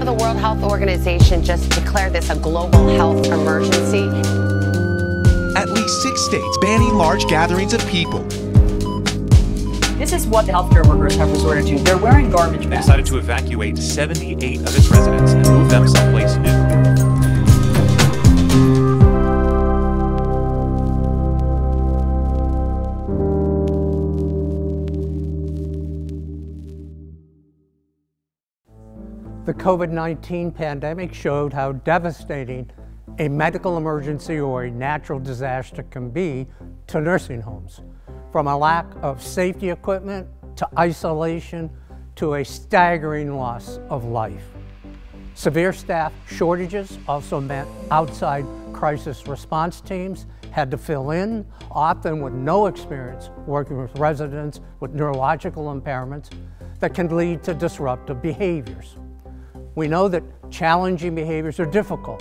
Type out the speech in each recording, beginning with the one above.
the World Health Organization just declared this a global health emergency. At least 6 states banning large gatherings of people. This is what the healthcare workers have resorted to. They're wearing garbage bags. Decided to evacuate 78 of its residents and move them someplace new. The COVID-19 pandemic showed how devastating a medical emergency or a natural disaster can be to nursing homes. From a lack of safety equipment, to isolation, to a staggering loss of life. Severe staff shortages also meant outside crisis response teams had to fill in, often with no experience working with residents with neurological impairments that can lead to disruptive behaviors. We know that challenging behaviors are difficult,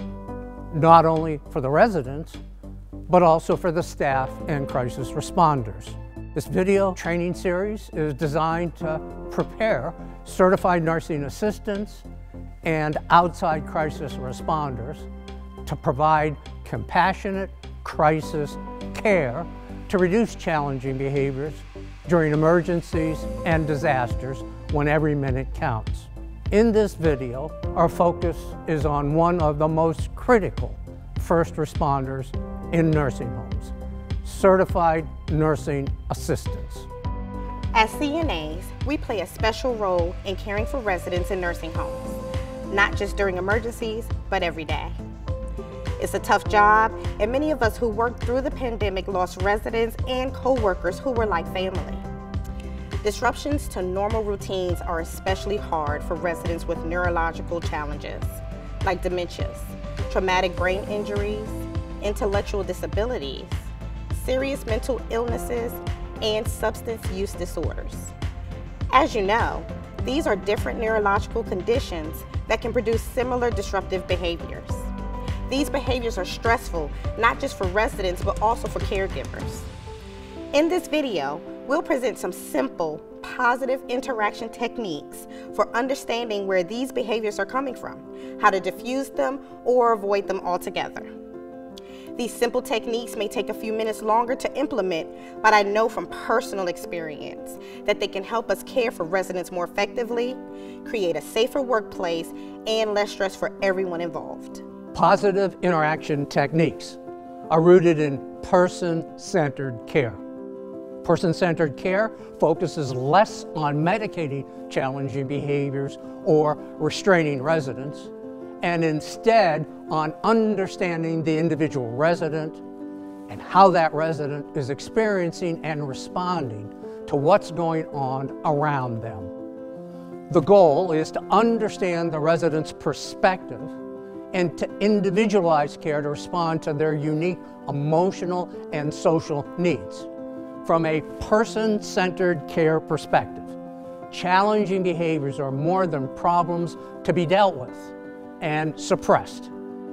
not only for the residents, but also for the staff and crisis responders. This video training series is designed to prepare certified nursing assistants and outside crisis responders to provide compassionate crisis care to reduce challenging behaviors during emergencies and disasters when every minute counts. In this video, our focus is on one of the most critical first responders in nursing homes, certified nursing assistants. As CNAs, we play a special role in caring for residents in nursing homes, not just during emergencies, but every day. It's a tough job, and many of us who worked through the pandemic lost residents and co-workers who were like family. Disruptions to normal routines are especially hard for residents with neurological challenges, like dementias, traumatic brain injuries, intellectual disabilities, serious mental illnesses, and substance use disorders. As you know, these are different neurological conditions that can produce similar disruptive behaviors. These behaviors are stressful, not just for residents, but also for caregivers. In this video, we'll present some simple, positive interaction techniques for understanding where these behaviors are coming from, how to diffuse them or avoid them altogether. These simple techniques may take a few minutes longer to implement, but I know from personal experience that they can help us care for residents more effectively, create a safer workplace, and less stress for everyone involved. Positive interaction techniques are rooted in person-centered care. Person-centered care focuses less on medicating challenging behaviors or restraining residents, and instead on understanding the individual resident and how that resident is experiencing and responding to what's going on around them. The goal is to understand the resident's perspective and to individualize care to respond to their unique emotional and social needs. From a person-centered care perspective, challenging behaviors are more than problems to be dealt with and suppressed,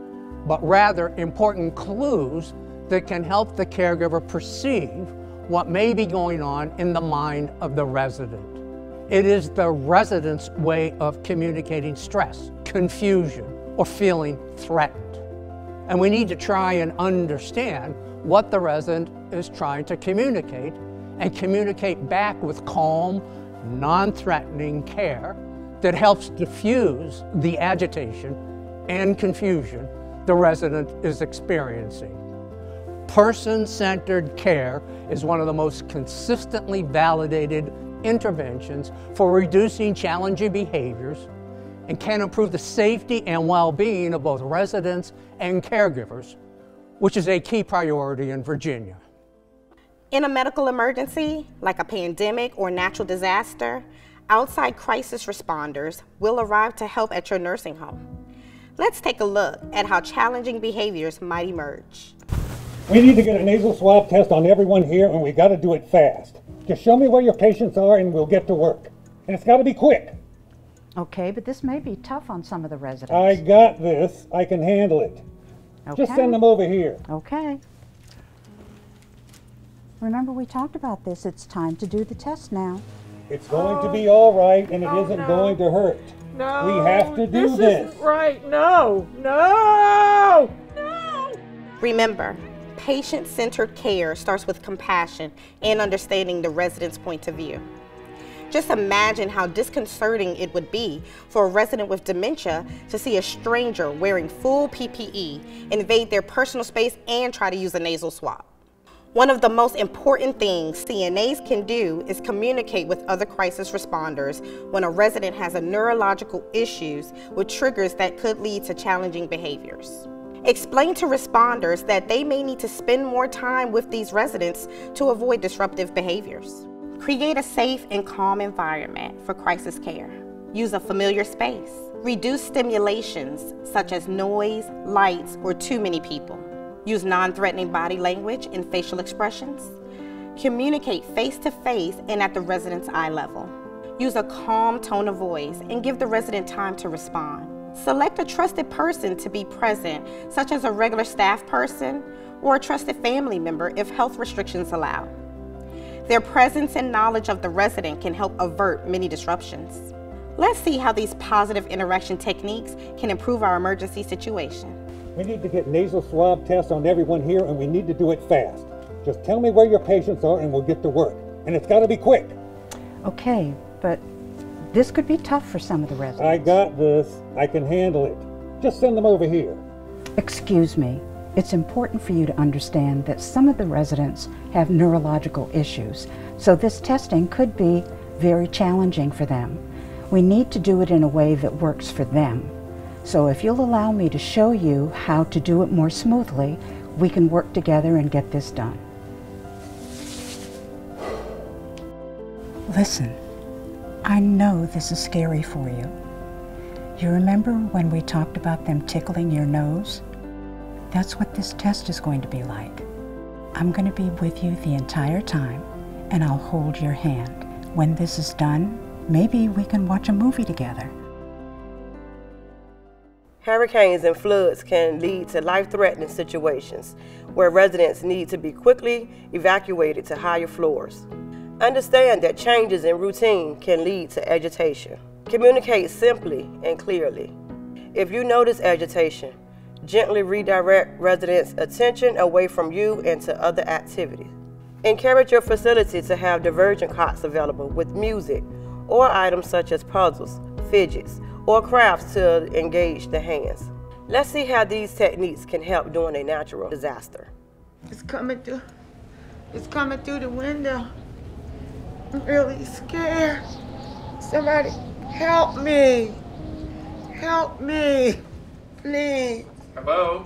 but rather important clues that can help the caregiver perceive what may be going on in the mind of the resident. It is the resident's way of communicating stress, confusion, or feeling threatened. And we need to try and understand what the resident is trying to communicate and communicate back with calm, non-threatening care that helps diffuse the agitation and confusion the resident is experiencing. Person-centered care is one of the most consistently validated interventions for reducing challenging behaviors and can improve the safety and well-being of both residents and caregivers, which is a key priority in Virginia. In a medical emergency, like a pandemic or natural disaster, outside crisis responders will arrive to help at your nursing home. Let's take a look at how challenging behaviors might emerge. We need to get a nasal swab test on everyone here, and we got to do it fast. Just show me where your patients are and we'll get to work. And it's got to be quick. Okay, but this may be tough on some of the residents. I got this. I can handle it. Okay. Just send them over here. Okay. Remember, we talked about this. It's time to do the test now. It's going to be all right, and it isn't going to hurt. No. We have to do this. Isn't right. No. No. Remember, patient-centered care starts with compassion and understanding the resident's point of view. Just imagine how disconcerting it would be for a resident with dementia to see a stranger wearing full PPE invade their personal space and try to use a nasal swab. One of the most important things CNAs can do is communicate with other crisis responders when a resident has a neurological issues with triggers that could lead to challenging behaviors. Explain to responders that they may need to spend more time with these residents to avoid disruptive behaviors. Create a safe and calm environment for crisis care. Use a familiar space. Reduce stimulations such as noise, lights, or too many people. Use non-threatening body language and facial expressions. Communicate face-to-face and at the resident's eye level. Use a calm tone of voice and give the resident time to respond. Select a trusted person to be present, such as a regular staff person or a trusted family member if health restrictions allow. Their presence and knowledge of the resident can help avert many disruptions. Let's see how these positive interaction techniques can improve our emergency situation. We need to get nasal swab tests on everyone here, and we need to do it fast. Just tell me where your patients are and we'll get to work. And it's got to be quick. Okay, but this could be tough for some of the residents. I got this. I can handle it. Just send them over here. Excuse me. It's important for you to understand that some of the residents have neurological issues, so this testing could be very challenging for them. We need to do it in a way that works for them. So if you'll allow me to show you how to do it more smoothly, we can work together and get this done. Listen, I know this is scary for you. You remember when we talked about them tickling your nose? That's what this test is going to be like. I'm going to be with you the entire time, and I'll hold your hand. When this is done, maybe we can watch a movie together. Hurricanes and floods can lead to life-threatening situations where residents need to be quickly evacuated to higher floors. Understand that changes in routine can lead to agitation. Communicate simply and clearly. If you notice agitation, gently redirect residents' attention away from you and to other activities. Encourage your facility to have divergent cots available with music or items such as puzzles, fidgets, or crafts to engage the hands. Let's see how these techniques can help during a natural disaster. It's coming through the window. I'm really scared. Somebody help me. Help me, please. Hello?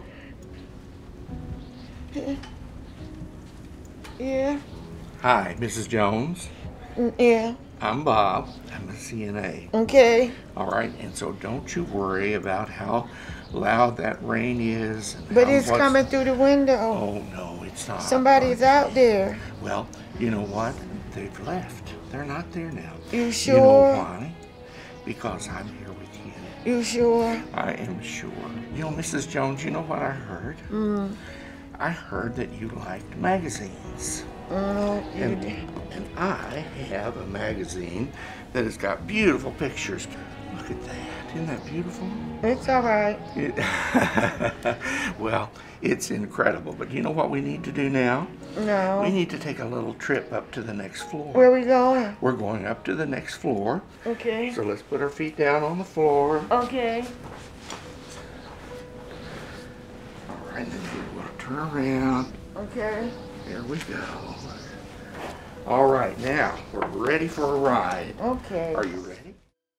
Yeah. Hi, Mrs. Jones. Yeah. I'm Bob. I'm a CNA. Okay. All right, and so don't you worry about how loud that rain is. But it's coming through the window. Oh, no, it's not. Somebody's out there. Well, you know what? They've left. They're not there now. You sure? You know why? Because I'm here with you. You sure? I am sure. You know, Mrs. Jones, you know what I heard? I heard that you liked magazines. Oh, and I have a magazine that has got beautiful pictures. Look at that. Isn't that beautiful? It's all right. Well, it's incredible. But you know what we need to do now? No. We need to take a little trip up to the next floor. Where are we going? We're going up to the next floor. Okay. So let's put our feet down on the floor. Okay. All right, then we'll turn around. Okay. There we go. All right, now we're ready for a ride. Okay. Are you ready?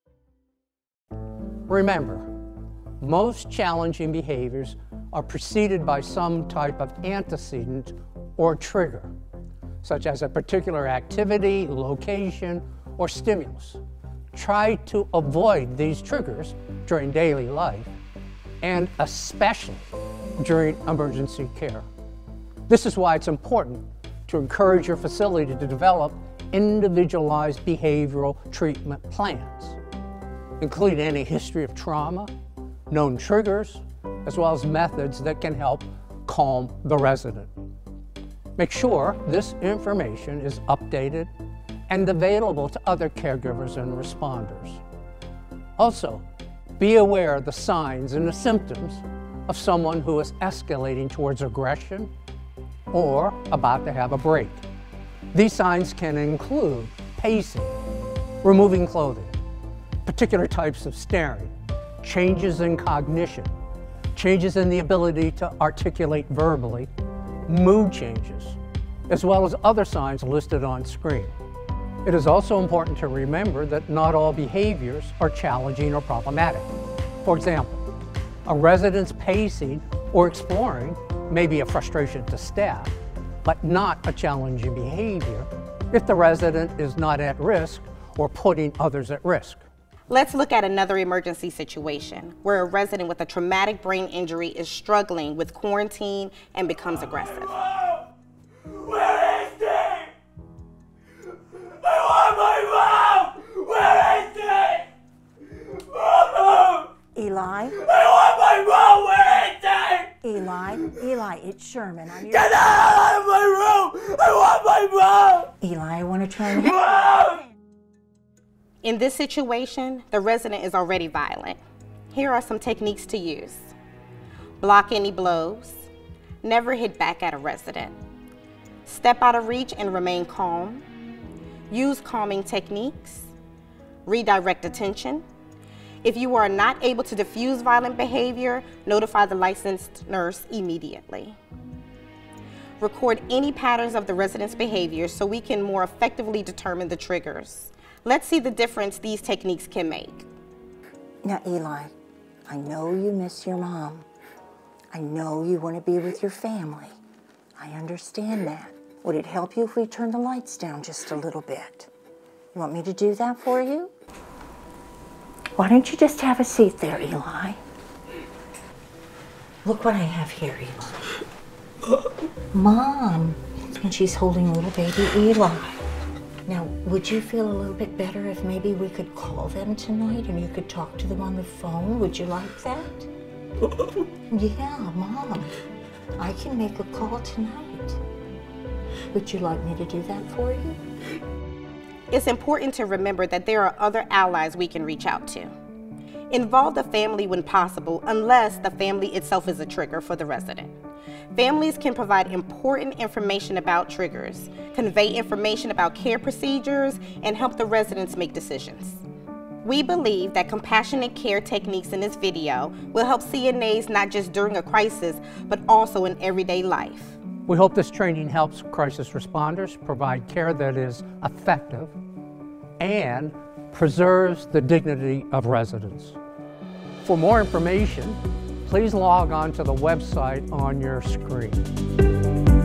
Remember, most challenging behaviors are preceded by some type of antecedent or trigger, such as a particular activity, location, or stimulus. Try to avoid these triggers during daily life, and especially during emergency care. This is why it's important to encourage your facility to develop individualized behavioral treatment plans, including any history of trauma, known triggers, as well as methods that can help calm the resident. Make sure this information is updated and available to other caregivers and responders. Also, be aware of the signs and the symptoms of someone who is escalating towards aggression or about to have a break. These signs can include pacing, removing clothing, particular types of staring, changes in cognition, changes in the ability to articulate verbally, mood changes, as well as other signs listed on screen. It is also important to remember that not all behaviors are challenging or problematic. For example, a resident's pacing or exploring may be a frustration to staff, but not a challenging behavior if the resident is not at risk or putting others at risk. Let's look at another emergency situation where a resident with a traumatic brain injury is struggling with quarantine and becomes aggressive. Where is she? I want my mom! Where is she? Mom! Eli? I want my mom! Where is she? Eli, it's Sherman. Get out of my room! I want my mom! Eli, I want to try and help you. In this situation, the resident is already violent. Here are some techniques to use. Block any blows. Never hit back at a resident. Step out of reach and remain calm. Use calming techniques. Redirect attention. If you are not able to diffuse violent behavior, notify the licensed nurse immediately. Record any patterns of the resident's behavior so we can more effectively determine the triggers. Let's see the difference these techniques can make. Now, Eli, I know you miss your mom. I know you want to be with your family. I understand that. Would it help you if we turn the lights down just a little bit? You want me to do that for you? Why don't you just have a seat there, Eli? Look what I have here, Eli. Mom. And she's holding little baby Eli. Now, would you feel a little bit better if maybe we could call them tonight and you could talk to them on the phone? Would you like that? Yeah, Mom. I can make a call tonight. Would you like me to do that for you? It's important to remember that there are other allies we can reach out to. Involve the family when possible, unless the family itself is a trigger for the resident. Families can provide important information about triggers, convey information about care procedures, and help the residents make decisions. We believe that compassionate care techniques in this video will help CNAs not just during a crisis, but also in everyday life. We hope this training helps crisis responders provide care that is effective and preserves the dignity of residents. For more information, please log on to the website on your screen.